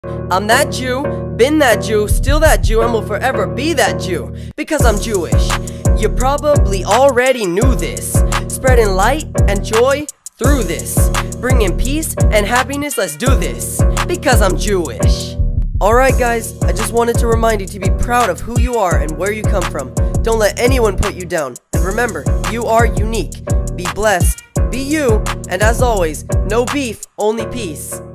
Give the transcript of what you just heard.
I'm that Jew, been that Jew, still that Jew, and will forever be that Jew, because I'm Jewish. You probably already knew this. Spreading light and joy through this. Bringing peace and happiness, let's do this, because I'm Jewish. Alright guys, I just wanted to remind you to be proud of who you are and where you come from. Don't let anyone put you down. And remember, you are unique. Be blessed, be you, and as always, no beef, only peace.